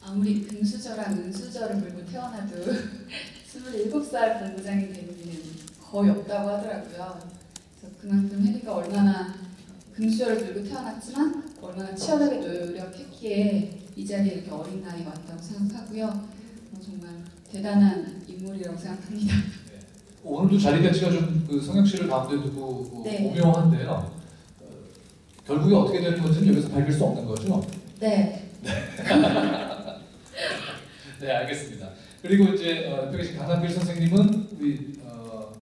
아무리 금수저랑 은수저를 물고 태어나도 27살 본부장이 되는 일은 거의 없다고 하더라고요. 그래서 그만큼 해리가 얼마나 금수저를 물고 태어났지만 얼마나 치열하게 노력했기에 이 자리에 이렇게 어린 나이에 왔다고 생각하고요. 정말 대단한 인물이라고 생각합니다. 오늘도 자리 배치가 좀 그 성혁 씨를 가운데 두고 네. 오묘한데요. 결국에 어떻게 되는 건지는 여기서 밝힐 수 없는 거죠? 네. 네, 알겠습니다. 그리고 이제 옆에 계신 강남길 선생님은